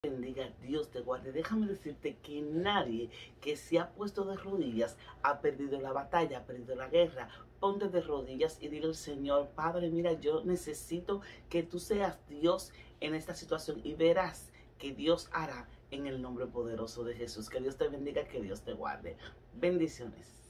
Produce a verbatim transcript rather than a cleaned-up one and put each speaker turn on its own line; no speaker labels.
Bendiga, Dios te guarde. Déjame decirte que nadie que se ha puesto de rodillas ha perdido la batalla, ha perdido la guerra. Ponte de rodillas y dile al Señor: Padre, mira, yo necesito que tú seas Dios en esta situación, y verás que Dios hará en el nombre poderoso de Jesús. Que Dios te bendiga, que Dios te guarde. Bendiciones.